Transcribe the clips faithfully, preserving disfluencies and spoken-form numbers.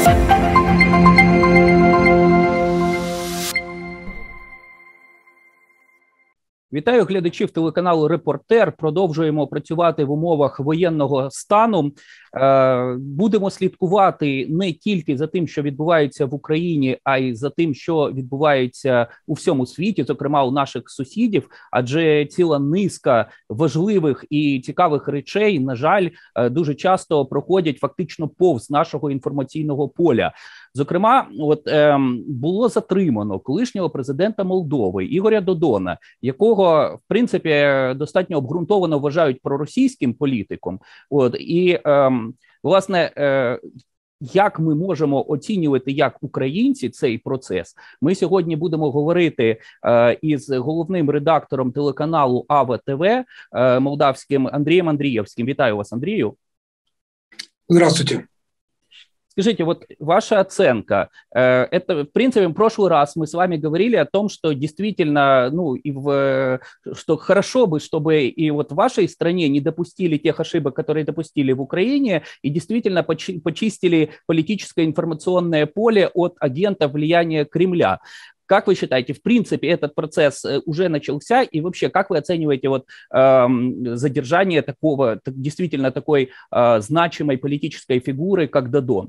Вітаю глядачів телеканалу «Репортер». Продовжуємо працювати в умовах воєнного стану. Будемо слідкувати не тільки за тим, що відбувається в Україні, а й за тим, що відбувається у всьому світі, зокрема у наших сусідів, адже ціла низка важливих і цікавих речей, на жаль, дуже часто проходять фактично повз нашого інформаційного поля. Зокрема, от ем, було затримано колишнього президента Молдови Ігоря Додона, якого, в принципі, достатньо обґрунтовано вважають проросійським політиком. От і ем, власне, е, як ми можемо оцінювати як українці цей процес? Ми сьогодні будемо говорити е, із головним редактором телеканалу АВА ТВ е, молдавським Андрієм Андрієвським. Вітаю вас, Андрію. Здравствуйте. Скажите, вот ваша оценка, это, в принципе, в прошлый раз мы с вами говорили о том, что действительно, ну, и в, что хорошо бы, чтобы и вот в вашей стране не допустили тех ошибок, которые допустили в Украине, и действительно почистили политическое информационное поле от агентов влияния Кремля. Как вы считаете, в принципе, этот процесс уже начался, и вообще, как вы оцениваете вот, э, задержание такого, действительно такой э, значимой политической фигуры, как Додон?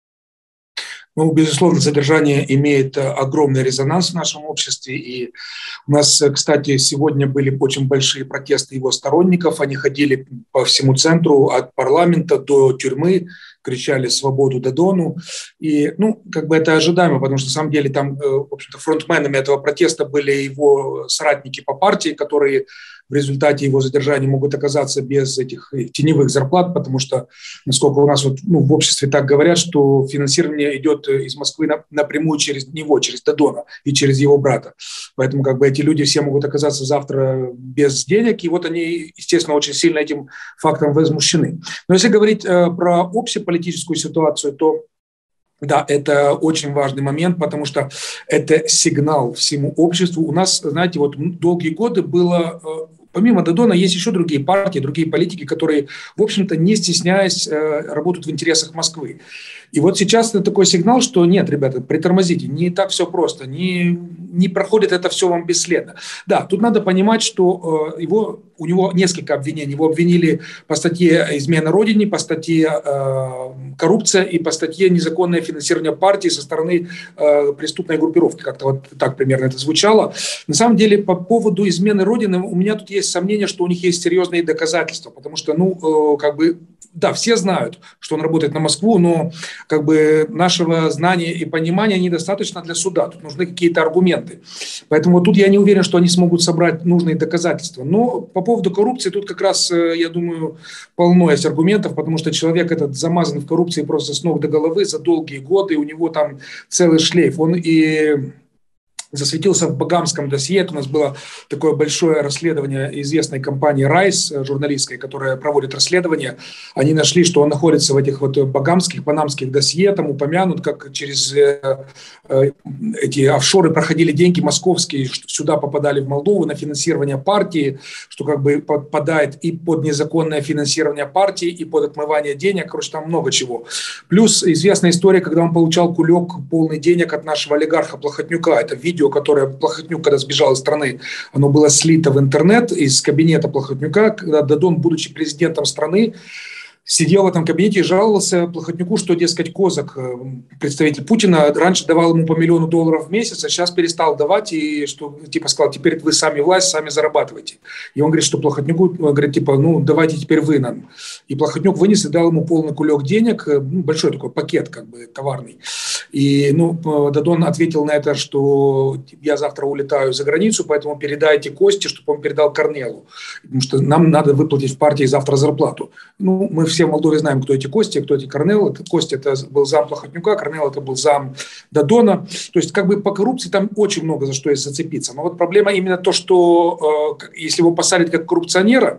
Ну, безусловно, задержание имеет огромный резонанс в нашем обществе. И у нас, кстати, сегодня были очень большие протесты его сторонников. Они ходили по всему центру, от парламента до тюрьмы, кричали «Свободу Додону». И, ну, как бы это ожидаемо, потому что, на самом деле, там, в общем-то, фронтменами этого протеста были его соратники по партии, которые в результате его задержания могут оказаться без этих теневых зарплат, потому что, насколько у нас вот, ну, в обществе так говорят, что финансирование идет из Москвы на, напрямую через него, через Додона и через его брата. Поэтому как бы эти люди все могут оказаться завтра без денег, и вот они, естественно, очень сильно этим фактом возмущены. Но если говорить э, про общеполитическую ситуацию, то да, это очень важный момент, потому что это сигнал всему обществу. У нас, знаете, вот долгие годы было, помимо Додона, есть еще другие партии, другие политики, которые, в общем-то, не стесняясь, работают в интересах Москвы. И вот сейчас это такой сигнал, что нет, ребята, притормозите, не так все просто, не, не проходит это все вам бесследно. Да, тут надо понимать, что э, его, у него несколько обвинений. Его обвинили по статье «Измена Родине», по статье э, «Коррупция» и по статье «Незаконное финансирование партии со стороны э, преступной группировки». Как-то вот так примерно это звучало. На самом деле, по поводу измены Родины у меня тут есть сомнение, что у них есть серьезные доказательства, потому что, ну, э, как бы, да, все знают, что он работает на Москву, но как бы нашего знания и понимания недостаточно для суда. Тут нужны какие-то аргументы. Поэтому тут я не уверен, что они смогут собрать нужные доказательства. Но по поводу коррупции тут как раз, я думаю, полно есть аргументов, потому что человек этот замазан в коррупции просто с ног до головы за долгие годы, и у него там целый шлейф. Он и засветился в багамском досье. Это у нас было такое большое расследование известной компании «Райс», журналистской, которая проводит расследование. Они нашли, что он находится в этих вот багамских, панамских досье, там упомянут, как через э, э, эти офшоры проходили деньги московские, что сюда попадали в Молдову на финансирование партии, что как бы подпадает и под незаконное финансирование партии, и под отмывание денег. Короче, там много чего. Плюс известная история, когда он получал кулек полный денег от нашего олигарха Плохотнюка. Это видео, которое Плохотнюк, когда сбежал из страны, оно было слито в интернет из кабинета Плохотнюка, когда Додон, будучи президентом страны, сидел в этом кабинете и жаловался Плохотнюку, что, дескать, Козак, представитель Путина, раньше давал ему по миллиону долларов в месяц, а сейчас перестал давать, и что, типа, сказал, теперь вы сами власть, сами зарабатываете. И он говорит, что Плохотнюку, говорит, типа, ну, давайте теперь вы нам. И Плохотнюк вынес и дал ему полный кулек денег, ну, большой такой пакет, как бы, товарный. И, ну, Додон ответил на это, что я завтра улетаю за границу, поэтому передайте Косте, чтобы он передал Корнелу, потому что нам надо выплатить в партии завтра зарплату. Ну, мы все в Молдове знаем, кто эти Кости, кто эти Корнел. Костя это был зам Плохотнюка, Корнел это был зам Додона. То есть как бы по коррупции там очень много за что есть зацепиться. Но вот проблема именно то, что э, если его посадят как коррупционера,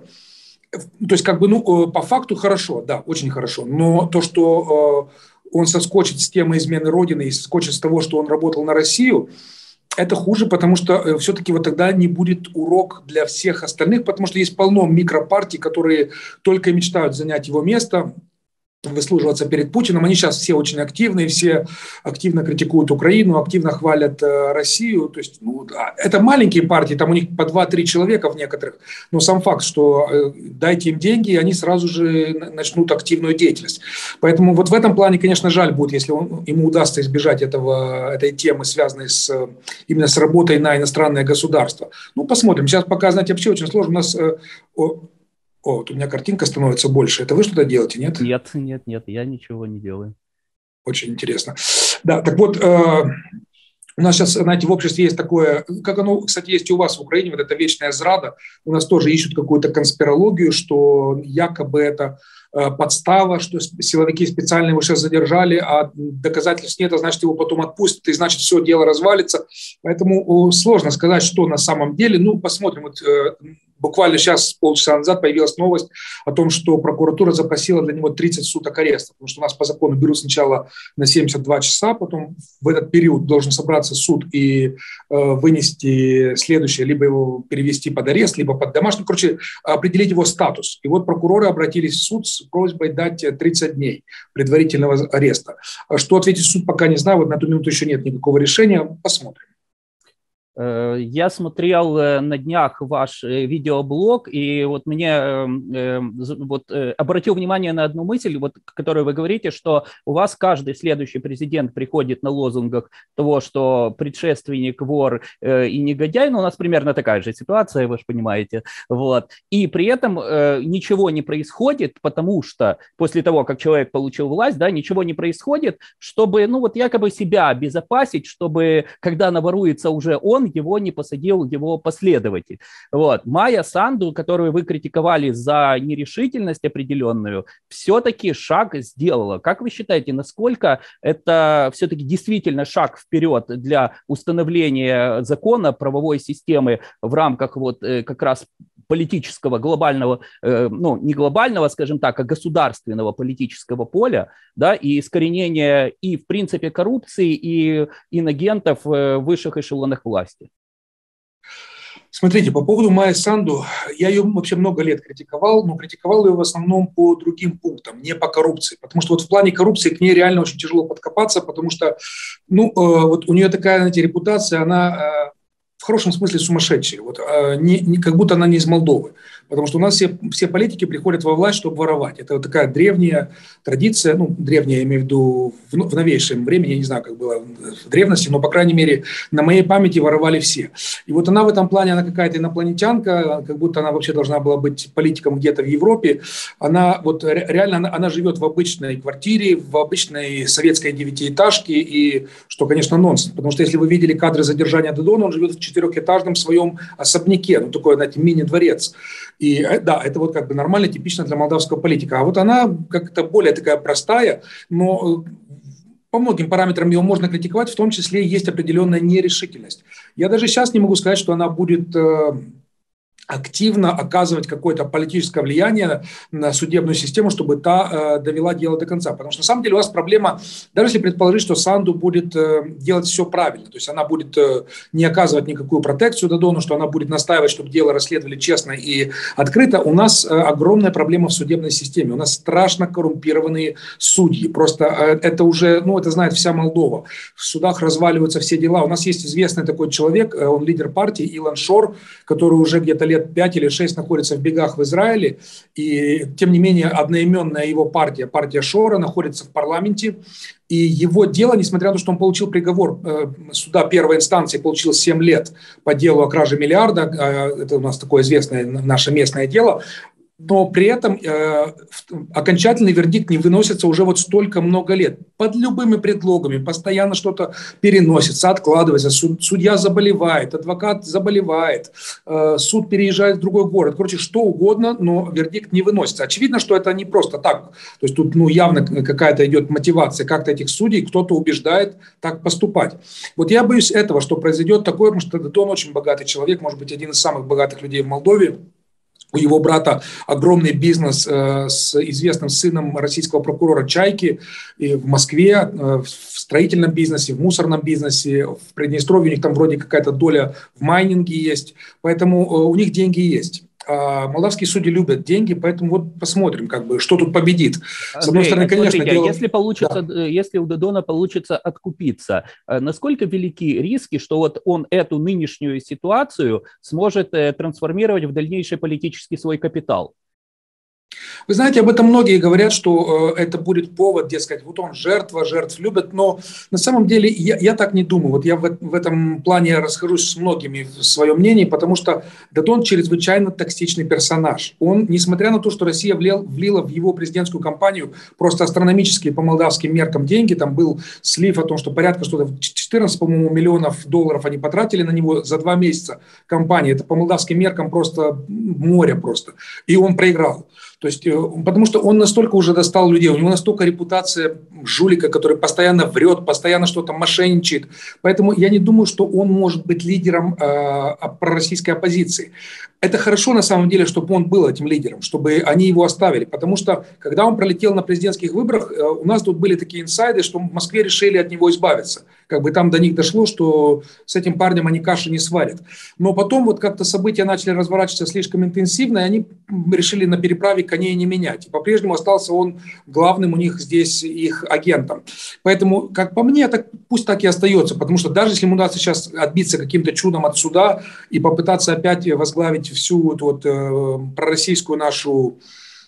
то есть как бы, ну, э, по факту хорошо, да, очень хорошо. Но то, что э, он соскочит с темы измены Родины и соскочит с того, что он работал на Россию, это хуже, потому что все-таки вот тогда не будет урок для всех остальных, потому что есть полно микропартий, которые только мечтают занять его место. выслуживаться перед Путиным. Они сейчас все очень активные, все активно критикуют Украину, активно хвалят э, Россию. То есть, ну, это маленькие партии, там у них по два-три человека в некоторых. Но сам факт, что э, дайте им деньги, и они сразу же начнут активную деятельность. Поэтому вот в этом плане, конечно, жаль будет, если он, ему удастся избежать этого, этой темы, связанной с, именно с работой на иностранное государство. Ну, посмотрим. Сейчас пока, знаете, вообще очень сложно. У нас... Э, о, О, вот у меня картинка становится больше. Это вы что-то делаете, нет? Нет, нет, нет, я ничего не делаю. Очень интересно. Да, так вот, э, у нас сейчас, знаете, в обществе есть такое, как оно, кстати, есть и у вас в Украине, вот эта вечная зрада. У нас тоже ищут какую-то конспирологию, что якобы это э, подстава, что силовики специально его сейчас задержали, а доказательств нет, а значит, его потом отпустят, и значит, все, дело развалится. Поэтому сложно сказать, что на самом деле. Ну, посмотрим. Вот, э, буквально сейчас, полчаса назад, появилась новость о том, что прокуратура запросила для него тридцать суток ареста, потому что у нас по закону берут сначала на семьдесят два часа, потом в этот период должен собраться суд и э, вынести следующее, либо его перевести под арест, либо под домашний, короче, определить его статус. И вот прокуроры обратились в суд с просьбой дать тридцать дней предварительного ареста. Что ответить суд, пока не знаю, вот на эту минуту еще нет никакого решения, посмотрим. Я смотрел на днях ваш видеоблог, и вот мне вот обратил внимание на одну мысль, вот, которую вы говорите, что у вас каждый следующий президент приходит на лозунгах того, что предшественник вор и негодяй, но у нас примерно такая же ситуация, вы же понимаете, вот, и при этом ничего не происходит, потому что после того, как человек получил власть, да, ничего не происходит, чтобы, ну вот якобы себя обезопасить, чтобы когда наворуется уже он, его не посадил его последователь. Вот. Майя Санду, которую вы критиковали за нерешительность определенную, все-таки шаг сделала. Как вы считаете, насколько это все-таки действительно шаг вперед для установления закона, правовой системы в рамках вот как раз политического, глобального, ну, не глобального, скажем так, а государственного политического поля, да, и искоренения и, в принципе, коррупции, и инагентов в высших эшелонах власти? Смотрите, по поводу Майи Санду, я ее вообще много лет критиковал, но критиковал ее в основном по другим пунктам, не по коррупции. Потому что вот в плане коррупции к ней реально очень тяжело подкопаться, потому что, ну, вот у нее такая, знаете, репутация, она в хорошем смысле сумасшедшая, вот, не, не, как будто она не из Молдовы. Потому что у нас все, все политики приходят во власть, чтобы воровать. Это вот такая древняя традиция, ну, древняя, я имею в виду, в, в новейшем времени, я не знаю, как было в древности, но, по крайней мере, на моей памяти воровали все. И вот она в этом плане, она какая-то инопланетянка, как будто она вообще должна была быть политиком где-то в Европе. Она вот реально, она, она живет в обычной квартире, в обычной советской девятиэтажке, и что, конечно, нонсенс. Потому что если вы видели кадры задержания Додона, он живет в четырехэтажном своем особняке, ну, такой, знаете, мини-дворец. И да, это вот как бы нормально, типично для молдавского политика. А вот она как-то более такая простая, но по многим параметрам ее можно критиковать, в том числе есть определенная нерешительность. Я даже сейчас не могу сказать, что она будет активно оказывать какое-то политическое влияние на судебную систему, чтобы та э, довела дело до конца. Потому что на самом деле у вас проблема, даже если предположить, что Санду будет э, делать все правильно, то есть она будет э, не оказывать никакую протекцию Додону, что она будет настаивать, чтобы дело расследовали честно и открыто, у нас э, огромная проблема в судебной системе. У нас страшно коррумпированные судьи. Просто э, это уже, ну, это знает вся Молдова. В судах разваливаются все дела. У нас есть известный такой человек, э, он лидер партии, Илон Шор, который уже где-то лет пять или шесть находится в бегах в Израиле, и тем не менее одноименная его партия, партия Шора, находится в парламенте, и его дело, несмотря на то, что он получил приговор э, суда первой инстанции, получил семь лет по делу о краже миллиарда, э, это у нас такое известное наше местное дело, но при этом э, окончательный вердикт не выносится уже вот столько много лет. Под любыми предлогами постоянно что-то переносится, откладывается, суд, судья заболевает, адвокат заболевает, э, суд переезжает в другой город. Короче, что угодно, но вердикт не выносится. Очевидно, что это не просто так. То есть тут ну, явно какая-то идет мотивация как-то этих судей, кто-то убеждает так поступать. Вот я боюсь этого, что произойдет такое, потому что Додон очень богатый человек, может быть, один из самых богатых людей в Молдове. У его брата огромный бизнес э, с известным сыном российского прокурора Чайки и в Москве, э, в строительном бизнесе, в мусорном бизнесе, в Приднестровье у них там вроде какая-то доля в майнинге есть, поэтому э, у них деньги есть. А молдавские судьи любят деньги, поэтому вот посмотрим, как бы, что тут победит. С одной Андрей, стороны, конечно, смотрите, дело... если получится, Да. если у Додона получится откупиться, насколько велики риски, что вот он эту нынешнюю ситуацию сможет трансформировать в дальнейший политический свой капитал? Вы знаете, об этом многие говорят, что э, это будет повод, дескать, вот он жертва, жертв любит, но на самом деле я, я так не думаю. Вот я в, в этом плане расхожусь с многими в своем мнении, потому что Додон чрезвычайно токсичный персонаж. Он, несмотря на то, что Россия влил, влила в его президентскую кампанию просто астрономические по молдавским меркам деньги, там был слив о том, что порядка что-то четырнадцать, по-моему, миллионов долларов они потратили на него за два месяца кампании. Это по молдавским меркам просто море просто. И он проиграл. То есть, потому что он настолько уже достал людей, у него настолько репутация жулика, который постоянно врет, постоянно что-то мошенничает. Поэтому я не думаю, что он может быть лидером э, пророссийской оппозиции. Это хорошо на самом деле, чтобы он был этим лидером, чтобы они его оставили. Потому что, когда он пролетел на президентских выборах, э, у нас тут были такие инсайды, что в Москве решили от него избавиться. Как бы там до них дошло, что с этим парнем они каши не сварят. Но потом вот как-то события начали разворачиваться слишком интенсивно, и они решили на переправе коней не менять. И по-прежнему остался он главным у них здесь, их агентом. Поэтому, как по мне, так, пусть так и остается. Потому что даже если ему удастся сейчас отбиться каким-то чудом от суда и попытаться опять возглавить всю эту вот, э, пророссийскую нашу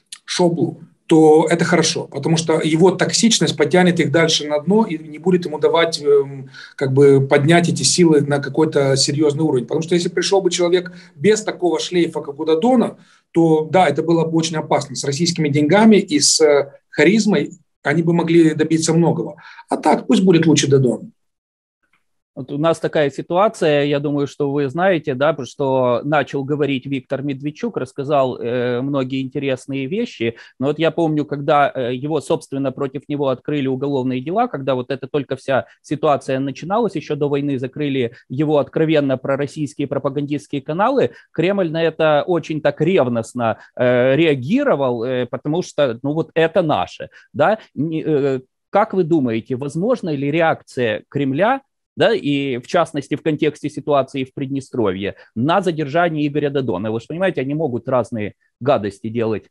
шоблу, то это хорошо, потому что его токсичность потянет их дальше на дно и не будет ему давать как бы поднять эти силы на какой-то серьезный уровень. Потому что если пришел бы человек без такого шлейфа, как у Додона, то да, это было бы очень опасно. С российскими деньгами и с харизмой они бы могли добиться многого. А так, пусть будет лучше Додон. Вот у нас такая ситуация, я думаю, что вы знаете, да, что начал говорить Виктор Медведчук, рассказал э, многие интересные вещи, но вот я помню, когда э, его, собственно, против него открыли уголовные дела, когда вот эта только вся ситуация начиналась, еще до войны закрыли его откровенно пророссийские пропагандистские каналы, Кремль на это очень так ревностно э, реагировал, э, потому что, ну вот это наше, да, э, как вы думаете, возможна ли реакция Кремля, да, и в частности в контексте ситуации в Приднестровье, на задержание Игоря Додона? Вы же понимаете, они могут разные гадости делать.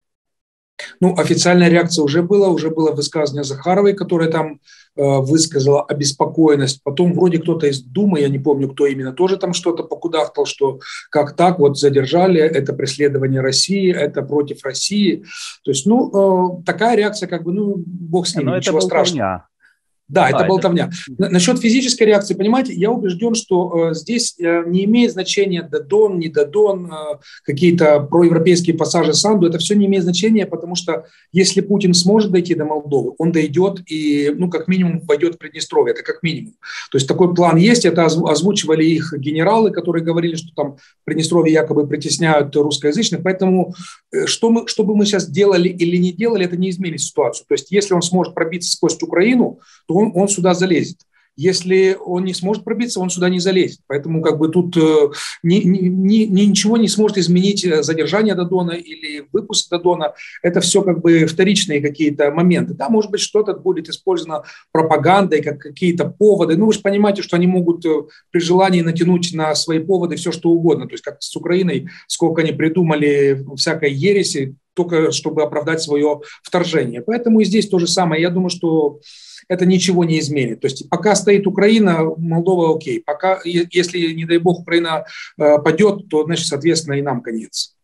Ну, официальная реакция уже была, уже было высказывание Захаровой, которая там э, высказала обеспокоенность. Потом вроде кто-то из Думы, я не помню, кто именно, тоже там что-то покудахтал, что как так, вот задержали, это преследование России, это против России. То есть, ну, э, такая реакция, как бы, ну, бог с ним, Но ничего это страшного. Да, ну, это да, болтовня. Это... Насчет физической реакции, понимаете, я убежден, что э, здесь э, не имеет значения Додон, не Додон, э, какие-то проевропейские пассажи Санду, это все не имеет значения, потому что если Путин сможет дойти до Молдовы, он дойдет и, ну, как минимум, войдет в Приднестровье, это как минимум. То есть такой план есть, это озвучивали их генералы, которые говорили, что там в Приднестровье якобы притесняют русскоязычных, поэтому э, что, мы, что бы мы сейчас делали или не делали, это не изменит ситуацию. То есть если он сможет пробиться сквозь Украину, то Он, он сюда залезет. Если он не сможет пробиться, он сюда не залезет. Поэтому как бы тут э, ни, ни, ни, ничего не сможет изменить задержание Додона или выпуск Додона. Это все как бы вторичные какие-то моменты. Да, может быть, что-то будет использовано пропагандой, как какие-то поводы. Ну, вы же понимаете, что они могут э, при желании натянуть на свои поводы все, что угодно. То есть как с Украиной, сколько они придумали всякой ереси, только чтобы оправдать свое вторжение. Поэтому и здесь то же самое. Я думаю, что это ничего не изменит. То есть пока стоит Украина, Молдова окей. Пока, если, не дай бог, Украина э, падет, то, значит, соответственно, и нам конец.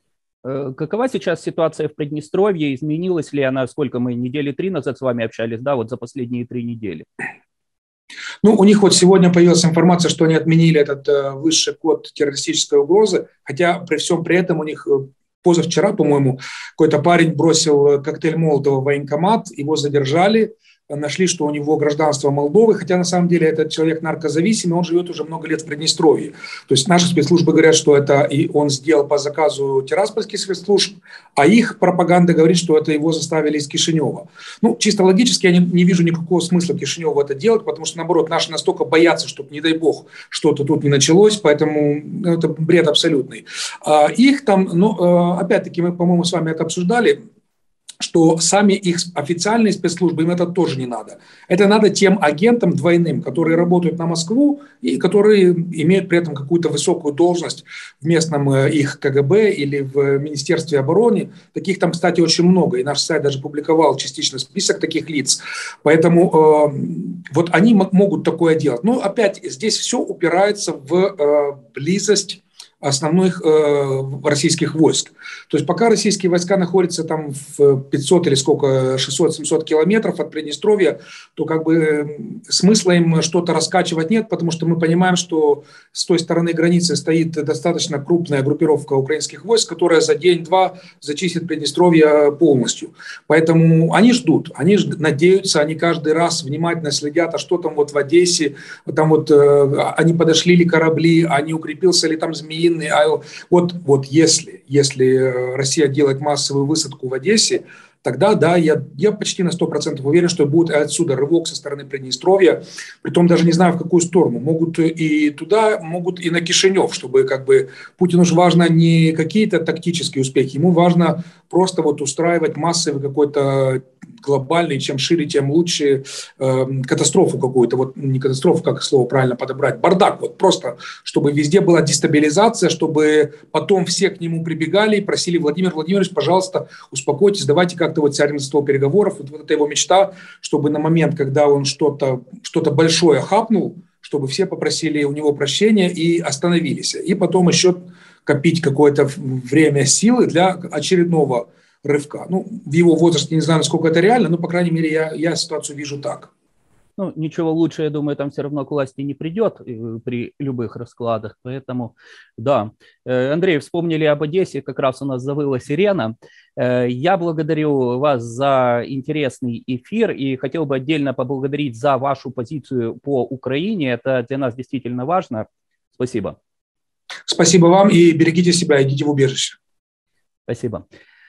Какова сейчас ситуация в Приднестровье? Изменилась ли она, сколько мы недели три назад с вами общались, да, вот за последние три недели? Ну, у них вот сегодня появилась информация, что они отменили этот э, высший код террористической угрозы, хотя при всем при этом у них... Позавчера, по-моему, какой-то парень бросил коктейль Молотова в военкомат, его задержали, нашли, что у него гражданство Молдовы, хотя на самом деле этот человек наркозависимый, он живет уже много лет в Приднестровье. То есть наши спецслужбы говорят, что это и он сделал по заказу тираспольских спецслужб, а их пропаганда говорит, что это его заставили из Кишинева. Ну, чисто логически я не, не вижу никакого смысла Кишиневу это делать, потому что, наоборот, наши настолько боятся, чтобы, не дай бог, что-то тут не началось, поэтому ну, это бред абсолютный. А их там, ну, опять-таки, мы, по-моему, с вами это обсуждали. что сами их официальные спецслужбы, им это тоже не надо. Это надо тем агентам двойным, которые работают на Москву и которые имеют при этом какую-то высокую должность в местном их КГБ или в Министерстве обороны. Таких там, кстати, очень много. И наш сайт даже публиковал частично список таких лиц. Поэтому э, вот они могут такое делать. Но опять здесь все упирается в э, близость основных э, российских войск. То есть пока российские войска находятся там в пятьсот или сколько, шестьсот-семьсот километров от Приднестровья, то как бы смысла им что-то раскачивать нет, потому что мы понимаем, что с той стороны границы стоит достаточно крупная группировка украинских войск, которая за день-два зачистит Приднестровье полностью. Поэтому они ждут, они жд- надеются, они каждый раз внимательно следят, а что там вот в Одессе, там вот э, они подошли ли корабли, а не укрепился ли там Змеиный. А вот, вот если, если Россия делает массовую высадку в Одессе, тогда, да, я, я почти на сто процентов уверен, что будет отсюда рывок со стороны Приднестровья, притом даже не знаю, в какую сторону. Могут и туда, могут и на Кишинев, чтобы как бы Путину же важно не какие-то тактические успехи, ему важно просто вот устраивать массовый какой-то глобальный, чем шире, тем лучше, э, катастрофу какую-то, вот не катастрофу, как слово правильно подобрать, бардак, вот просто, чтобы везде была дестабилизация, чтобы потом все к нему прибегали и просили: Владимир Владимирович, пожалуйста, успокойтесь, давайте как-то вот сядем за стол переговоров. Вот, вот это его мечта, чтобы на момент, когда он что-то, что-то большое хапнул, чтобы все попросили у него прощения и остановились. И потом еще копить какое-то время силы для очередного рывка. Ну, в его возрасте не знаю, насколько это реально, но, по крайней мере, я, я ситуацию вижу так. Ну, ничего лучше, я думаю, там все равно к власти не придет при любых раскладах. Поэтому, да. Андрей, вспомнили об Одессе, как раз у нас завыла сирена. Я благодарю вас за интересный эфир и хотел бы отдельно поблагодарить за вашу позицию по Украине. Это для нас действительно важно. Спасибо. Спасибо вам і берегіть себе, йдіть в убіжище. Спасибо.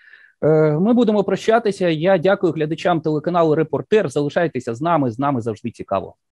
Ми будемо прощатися. Я дякую глядачам телеканалу «Репортер». Залишайтеся з нами, з нами завжди цікаво.